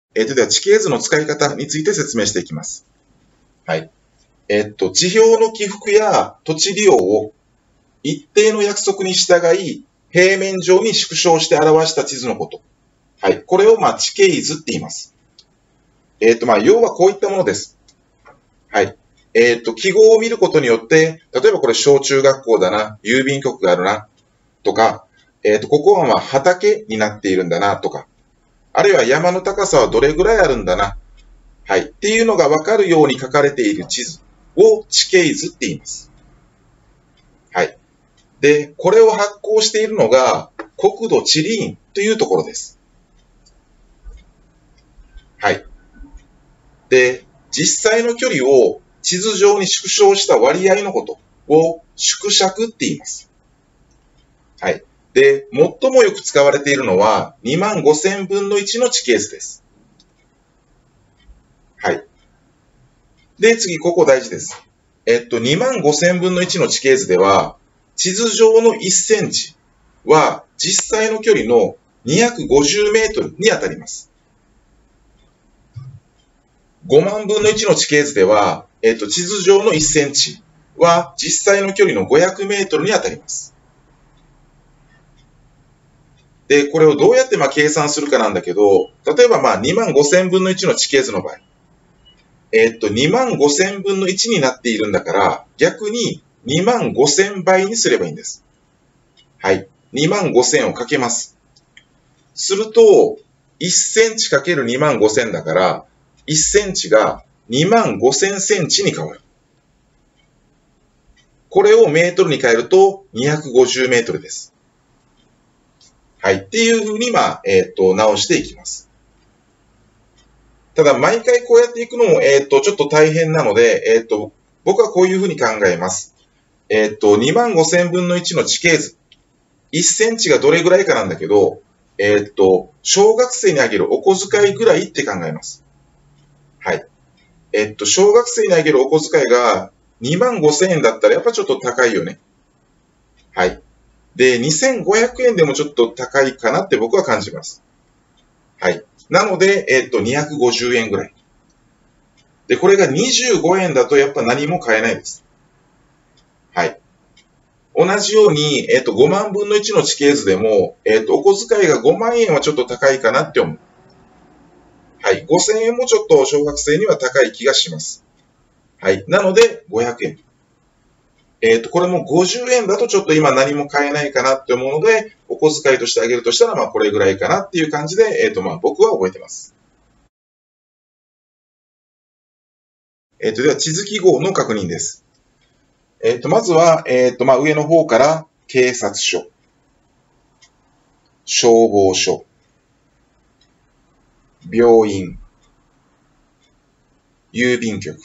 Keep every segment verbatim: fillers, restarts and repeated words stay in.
えっと、では地形図の使い方について説明していきます。はい。えっと、地表の起伏や土地利用を一定の約束に従い、平面上に縮小して表した地図のこと。はい。これを、まあ、地形図って言います。えっと、まあ、要はこういったものです。はい。えっと、記号を見ることによって、例えばこれ小中学校だな、郵便局があるな、とか、えっと、ここはまあ畑になっているんだな、とか、あるいは山の高さはどれぐらいあるんだな、はい。っていうのがわかるように書かれている地図を地形図って言います。はい。で、これを発行しているのが国土地理院というところです。はい。で、実際の距離を地図上に縮小した割合のことを縮尺って言います。はい。で、最もよく使われているのはにまんごせんぶんのいちの地形図です。はい。で、次、ここ大事です。えっと、にまんごせんぶんのいちの地形図では、地図上のいちセンチは実際の距離のにひゃくごじゅうメートルに当たります。ごまんぶんのいちの地形図では、えっと、地図上のいちセンチは実際の距離のごひゃくメートルに当たります。で、これをどうやってまあ計算するかなんだけど、例えばまあにまんごせんぶんのいちの地形図の場合、えっと、にまんごせんぶんのいちになっているんだから、逆ににまんごせんばいにすればいいんです。はい。にまんごせんをかけます。すると、いちセンチかけるにまんごせんだから、いちセンチがにまんごせんセンチに変わる。これをメートルに変えるとにひゃくごじゅうメートルです。はい。っていうふうに、まあ、えっと、直していきます。ただ、毎回こうやっていくのも、えっと、ちょっと大変なので、えっと、僕はこういうふうに考えます。えっと、にまんごせんぶんのいちの地形図。いちセンチがどれぐらいかなんだけど、えっと、小学生にあげるお小遣いぐらいって考えます。はい。えっと、小学生にあげるお小遣いがにまんごせんえんだったらやっぱちょっと高いよね。はい。で、にせんごひゃくえんでもちょっと高いかなって僕は感じます。はい。なので、えっと、にひゃくごじゅうえんぐらい。で、これがにじゅうごえんだとやっぱ何も買えないです。はい。同じように、えっと、ごまんぶんのいちの地形図でも、えっと、お小遣いがごまんえんはちょっと高いかなって思う。はい。ごせんえんもちょっと小学生には高い気がします。はい。なので、ごひゃくえん。えっと、これもごじゅうえんだとちょっと今何も買えないかなって思うので、お小遣いとしてあげるとしたら、まあこれぐらいかなっていう感じで、えっと、まあ僕は覚えてます。えっと、では地図記号の確認です。えっと、まずは、えっと、まあ上の方から警察署、消防署、病院、郵便局。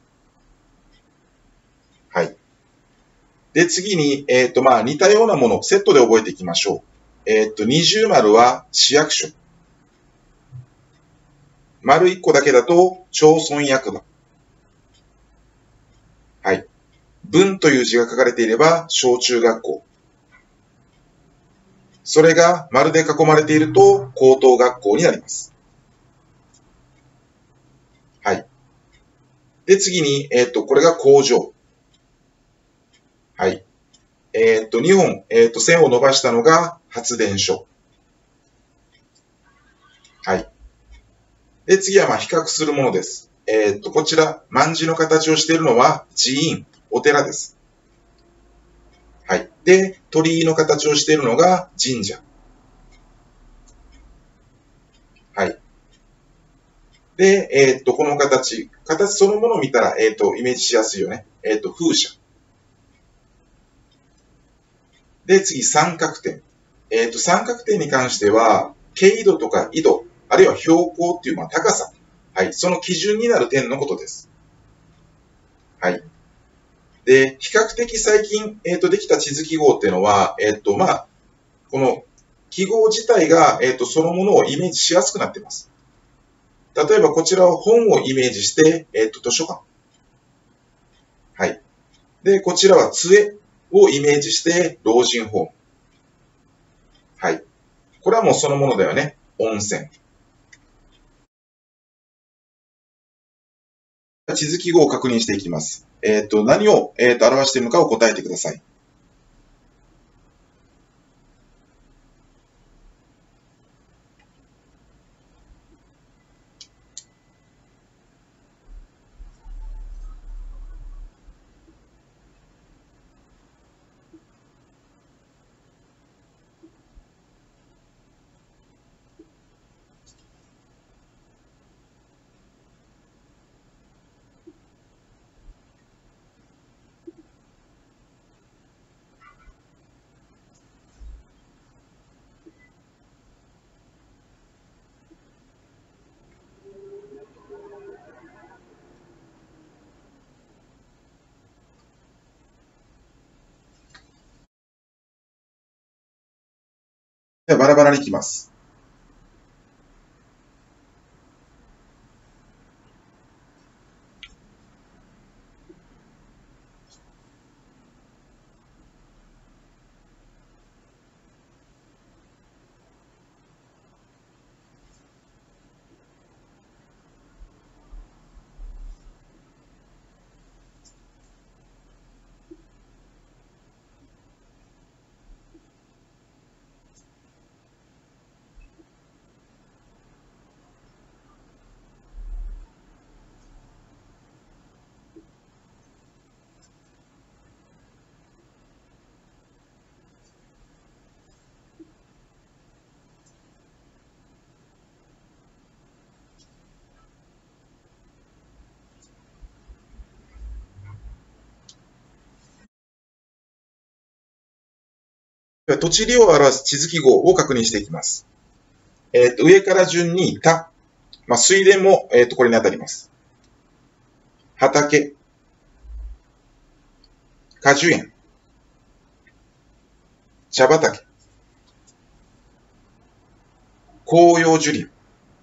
はい。で、次に、えっと、まあ似たようなものをセットで覚えていきましょう。えっと、二重丸は市役所。丸一個だけだと町村役場。はい。文という字が書かれていれば小中学校。それが丸で囲まれていると高等学校になります。はい。で、次に、えっと、これが工場。はい。えっと、にほん、えっと、線を伸ばしたのが発電所。はい。で、次は、まあ、比較するものです。えっと、こちら、万字の形をしているのは寺院、お寺です。はい。で、鳥居の形をしているのが神社。はい。で、えっと、この形、形そのものを見たら、えっと、イメージしやすいよね。えっと、風車。で、次、三角点。えっと、三角点に関しては、経度とか緯度、あるいは標高っていう、まあ、高さ。はい。その基準になる点のことです。はい。で、比較的最近、えっと、できた地図記号っていうのは、えっと、まあ、この記号自体が、えっと、そのものをイメージしやすくなっています。例えば、こちらは本をイメージして、えっと、図書館。はい。で、こちらは杖をイメージして、老人ホーム。はい。これはもうそのものだよね。温泉。 地図記号を確認していきます。えっと、何を、えっと、表しているのかを答えてください。では、バラバラにいきます。では、土地利用を表す地図記号を確認していきます。えっと、上から順に、田、まあ、水田も、えっと、これに当たります。畑、果樹園、茶畑、紅葉樹林、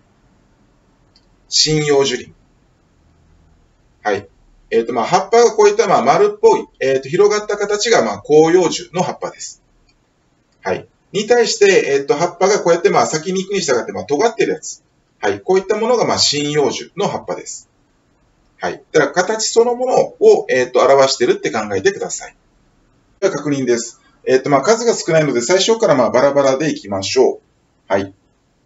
針葉樹林。はい。えっと、まあ、葉っぱがこういった、まあ、丸っぽい、えっと、広がった形が、まあ、広葉樹の葉っぱです。はい。に対して、えっと、葉っぱがこうやって、まあ、先に行くに従って、まあ、尖ってるやつ。はい。こういったものが、まあ、針葉樹の葉っぱです。はい。だから、形そのものを、えっと、表してるって考えてください。では、確認です。えっと、まあ、数が少ないので、最初から、まあ、バラバラでいきましょう。はい。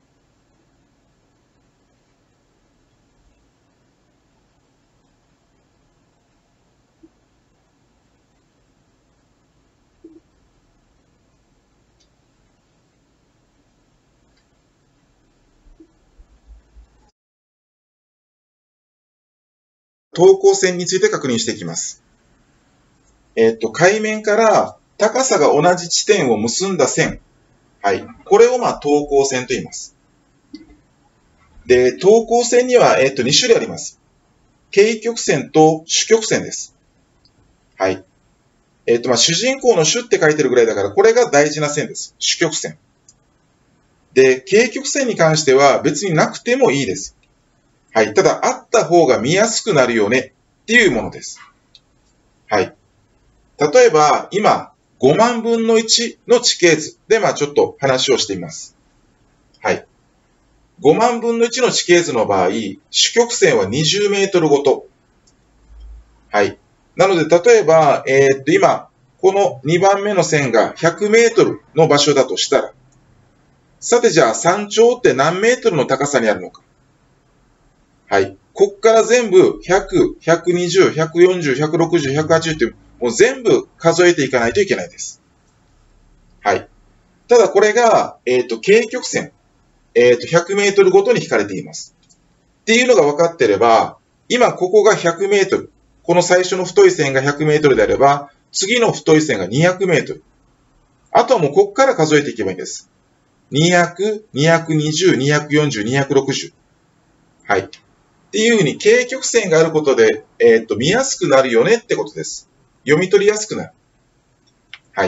等高線について確認していきます。えっと、海面から高さが同じ地点を結んだ線。はい。これを、まあ、等高線と言います。で、等高線には、えっと、に種類あります。径曲線と主曲線です。はい。えっと、まあ、主人公の主って書いてるぐらいだから、これが大事な線です。主曲線。で、径曲線に関しては別になくてもいいです。はい。ただ、あった方が見やすくなるよねっていうものです。はい。例えば、今、ごまんぶんのいちの地形図で、まあちょっと話をしてみます。はい。ごまんぶんのいちの地形図の場合、主曲線はにじゅうメートルごと。はい。なので、例えば、えー、っと、今、このにばんめの線がひゃくメートルの場所だとしたら、さてじゃあ山頂って何メートルの高さにあるのか。はい。こっから全部ひゃく、ひゃくにじゅう、ひゃくよんじゅう、ひゃくろくじゅう、ひゃくはちじゅうっていう、もう全部数えていかないといけないです。はい。ただこれが、えっと、径曲線、えっと、ひゃくメートルごとに引かれています。っていうのが分かっていれば、今ここがひゃくメートル。この最初の太い線がひゃくメートルであれば、次の太い線がにひゃくメートル。あとはもうここから数えていけばいいんです。にひゃく、にひゃくにじゅう、にひゃくよんじゅう、にひゃくろくじゅう。はい。っていうふうに径曲線があることで、えっと、見やすくなるよねってことです。読み取りやすくなる。はい。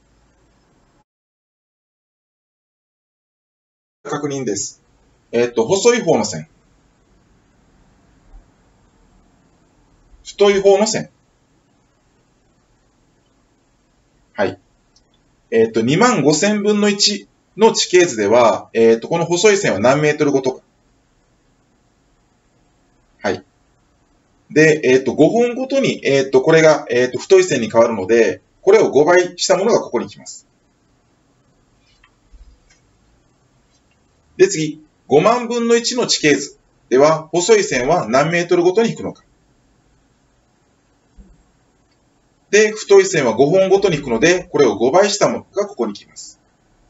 確認です。えっと、細い方の線。太い方の線。はい。えっと、にまんごせんぶんのいちの地形図では、えっと、この細い線は何メートルごとか。はい。 で、えっと、ごほんごとに、えっと、これが、えっと、太い線に変わるので、これをごばいしたものがここに来ます。で、次、ごまんぶんのいちの地形図では、細い線は何メートルごとに行くのか。で、太い線はごほんごとに行くので、これをごばいしたものがここに来ます。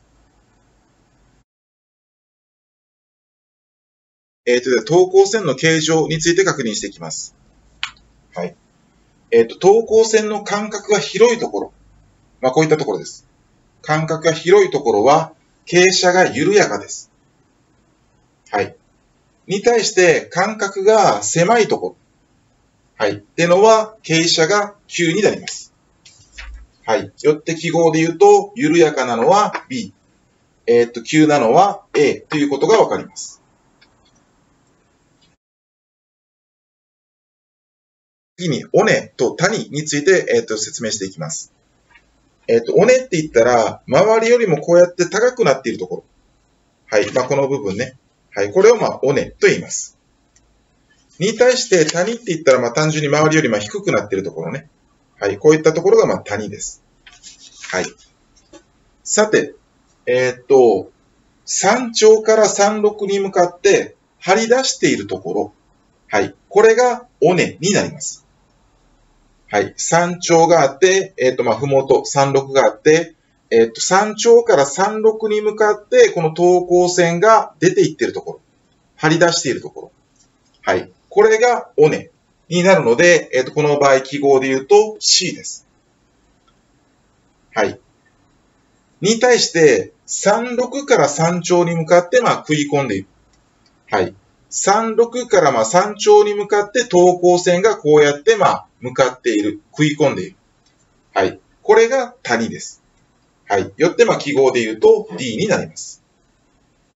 えっと、で、等高線の形状について確認していきます。はい。えっと、等高線の間隔が広いところ。まあ、こういったところです。間隔が広いところは、傾斜が緩やかです。はい。に対して、間隔が狭いところ。はい。ってのは、傾斜が急になります。はい。よって記号で言うと、緩やかなのは B。えっと、急なのは A ということがわかります。次に、尾根と谷について、えっと、説明していきます。えっと、尾根って言ったら、周りよりもこうやって高くなっているところ。はい。まあ、この部分ね。はい。これをまあ、尾根と言います。に対して、谷って言ったら、まあ、単純に周りよりも低くなっているところね。はい。こういったところが、まあ、谷です。はい。さて、えっと、山頂から山麓に向かって張り出しているところ。はい。これが尾根になります。はい。山頂があって、えっと、まあ、ふもと、山麓があって、えっと、山頂から山麓に向かって、この等高線が出ていっているところ。張り出しているところ。はい。これが尾根になるので、えっと、この場合記号で言うと C です。はい。に対して、山麓から山頂に向かって、まあ、食い込んでいる。はい。山麓からまあ山頂に向かって等高線がこうやってまあ向かっている。食い込んでいる。はい。これが谷です。はい。よってまあ記号で言うと D になります。